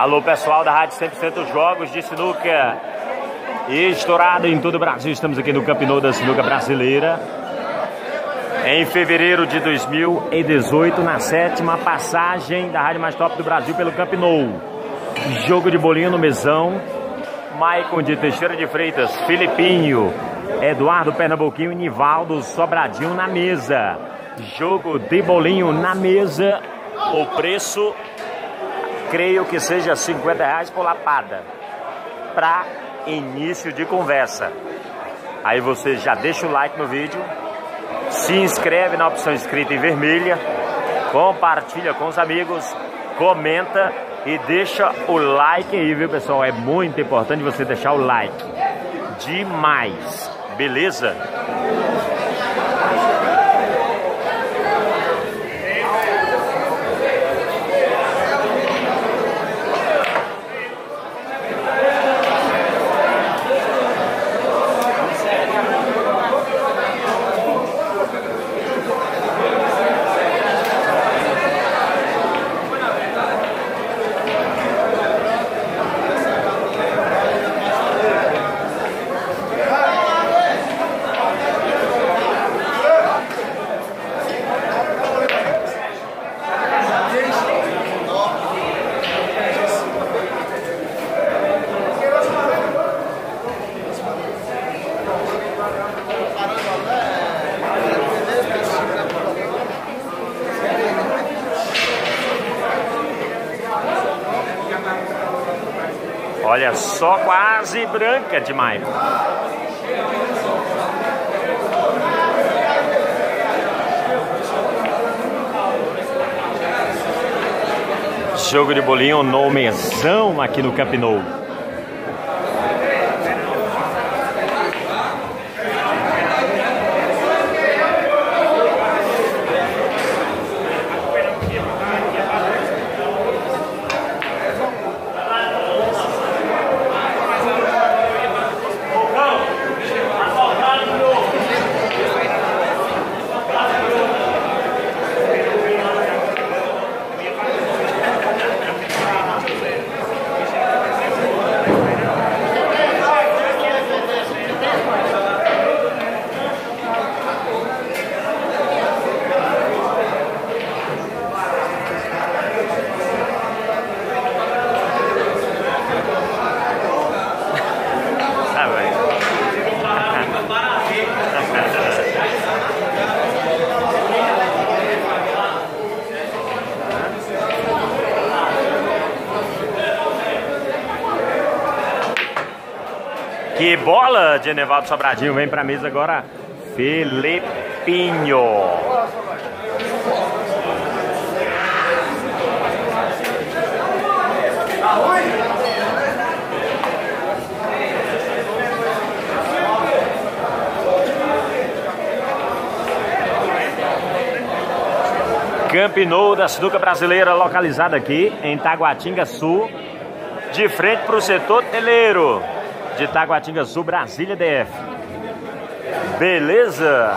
Alô, pessoal da Rádio 100% Jogos de Sinuca estourado em todo o Brasil. Estamos aqui no Camp Nou da Sinuca Brasileira em fevereiro de 2018, na 7ª passagem da Rádio mais top do Brasil pelo Camp Nou. Jogo de bolinho no mesão. Maicon de Teixeira de Freitas, Filipinho, Eduardo Pernambuquinho e Nivaldo Sobradinho na mesa. Jogo de bolinho na mesa. O preço, creio que seja R$50 por lapada, para início de conversa. Aí você já deixa o like no vídeo, se inscreve na opção inscrita em vermelha, compartilha com os amigos, comenta e deixa o like aí, viu, pessoal? É muito importante você deixar o like. Demais, beleza? Olha só, quase branca de Maicon. Jogo de bolinho no mesão aqui no Camp Nou. Que bola de Nivaldo Sobradinho. Vem pra mesa agora Filipinho. Camp Nou da Sinuca Brasileira, localizado aqui em Taguatinga Sul, de frente para o setor teleiro de Taguatinga Sul, Brasília DF. Beleza?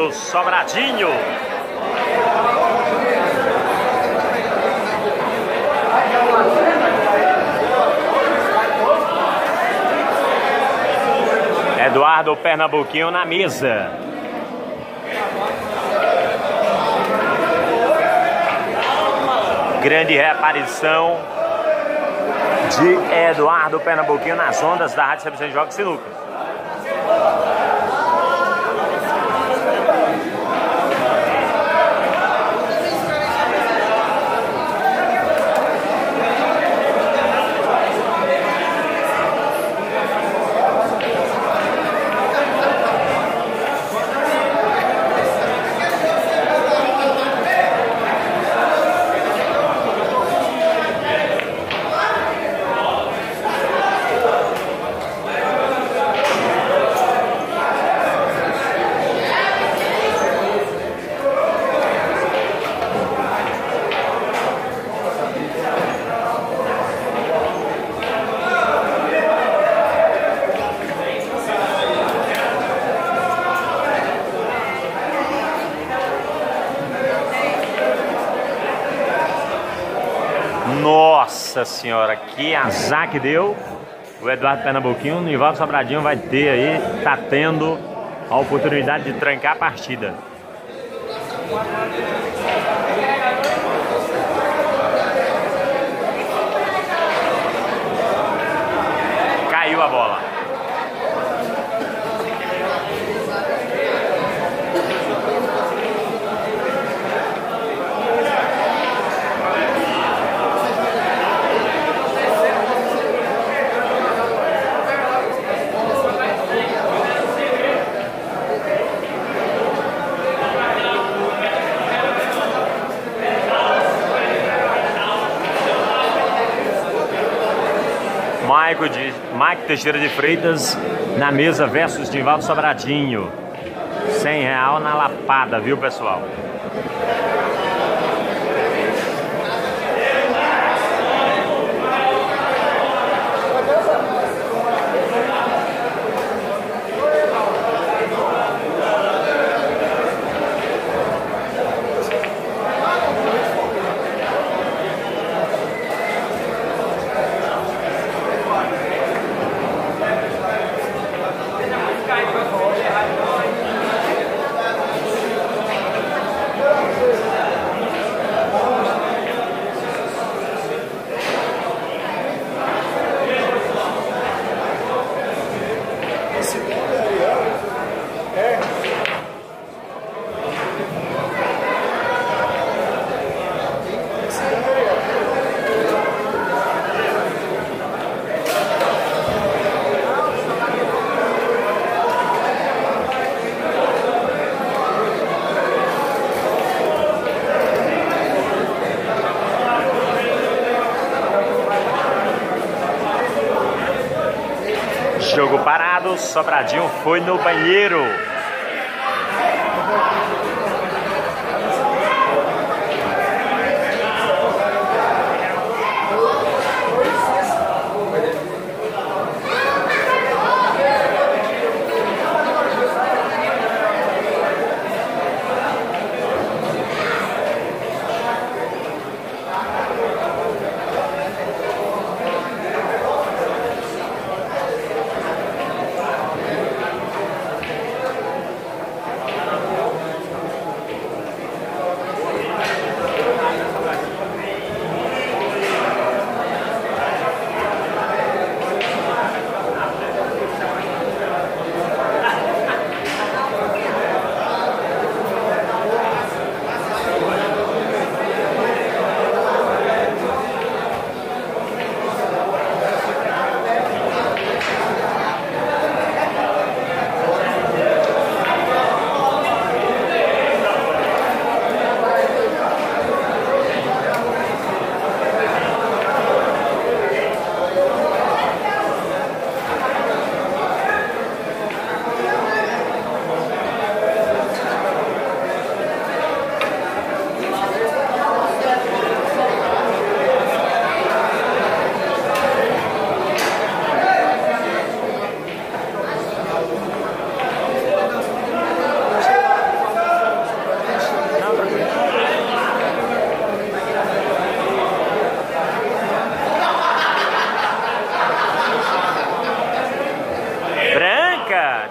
do Sobradinho. Eduardo Pernambuquinho na mesa. Grande reaparição de Eduardo Pernambuquinho nas ondas da Rádio CBC Jogos Sinuca. Nossa senhora, que azar que deu o Eduardo Pernambuquinho. O Nivaldo Sobradinho vai ter aí, tá tendo a oportunidade de trancar a partida. Caiu a bola. Mike Teixeira de Freitas na mesa versus Nivaldo Sobradinho. R$100 na lapada, viu, pessoal? Jogo parado, Sobradinho foi no banheiro.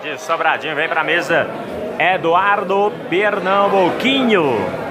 de Sobradinho. Vem pra mesa Eduardo Pernambuquinho.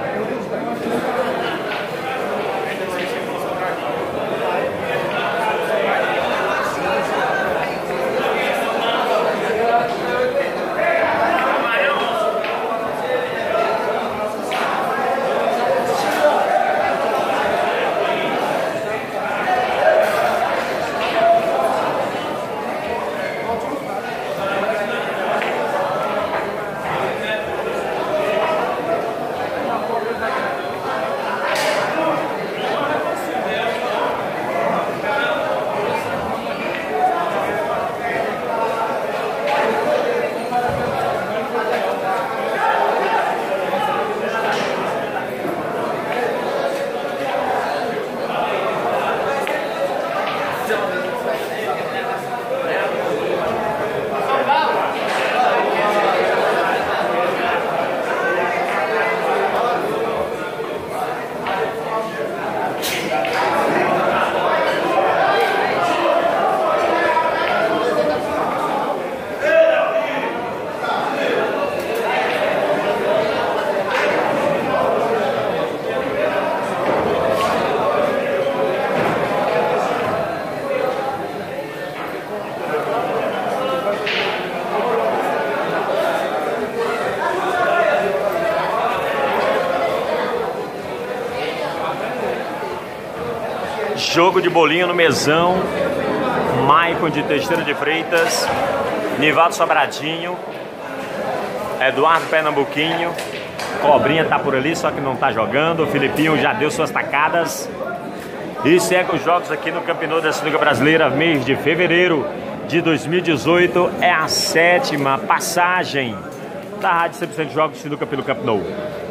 Jogo de bolinho no mesão. Maicon de Teixeira de Freitas, Nivaldo Sobradinho, Eduardo Pernambuquinho, Cobrinha tá por ali, só que não tá jogando. O Filipinho já deu suas tacadas. E segue os jogos aqui no Campeonato da Sinuca Brasileira, mês de fevereiro de 2018. É a 7ª passagem da Rádio 100% de Jogos de Sinuca pelo Campeonato.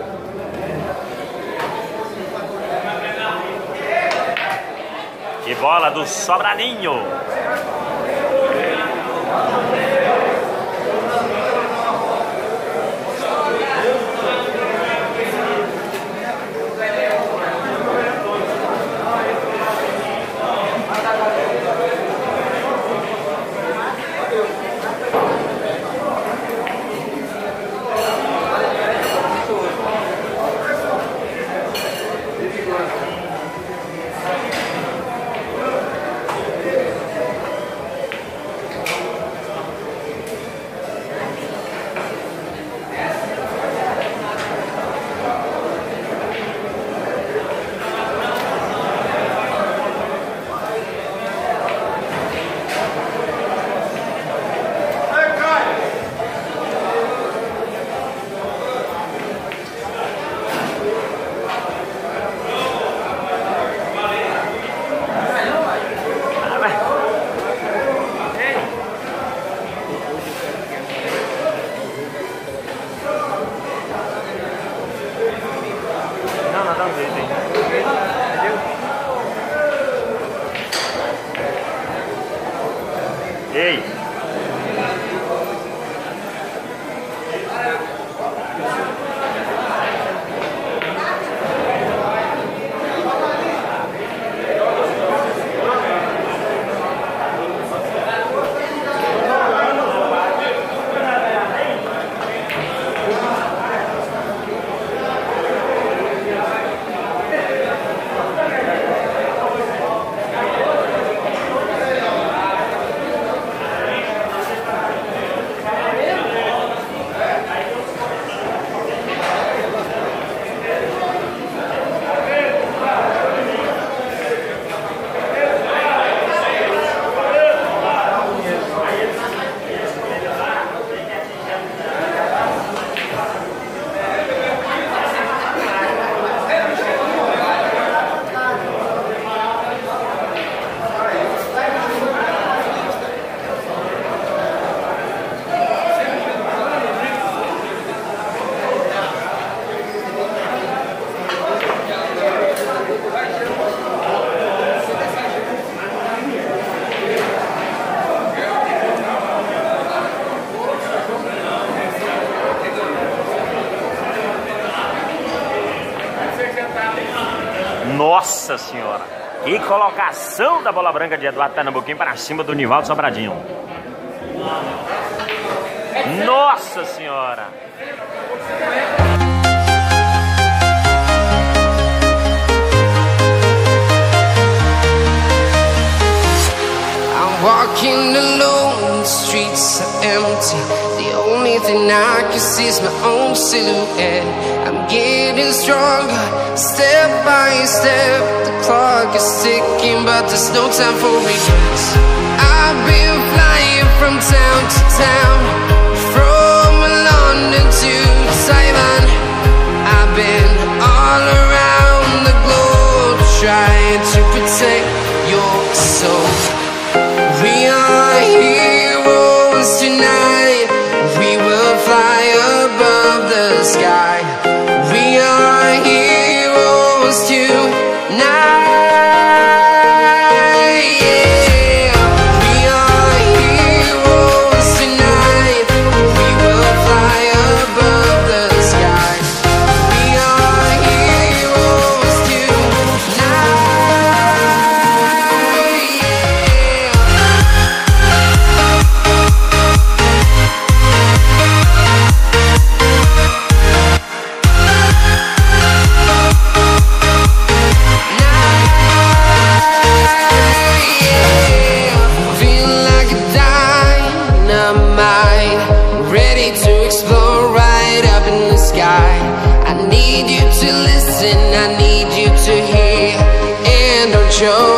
E bola do Sobradinho. Ei! Nossa senhora, que colocação da bola branca de Eduardo Pernambuquinho para cima do Nivaldo Sobradinho. Nossa Senhora! I'm walking alone, the streets are empty. The only thing I can see is my own silhouette. I'm getting stronger, step by step. The clock is ticking, but there's no time for regrets. I've been flying from town to town, from London to Taiwan. I've been all around the globe, trying to protect your soul. We are heroes tonight. We will fly above the sky. We are heroes tonight. Yeah. We are heroes tonight. We will fly above the sky. We are heroes tonight. I need you to listen, I need you to hear, and don't show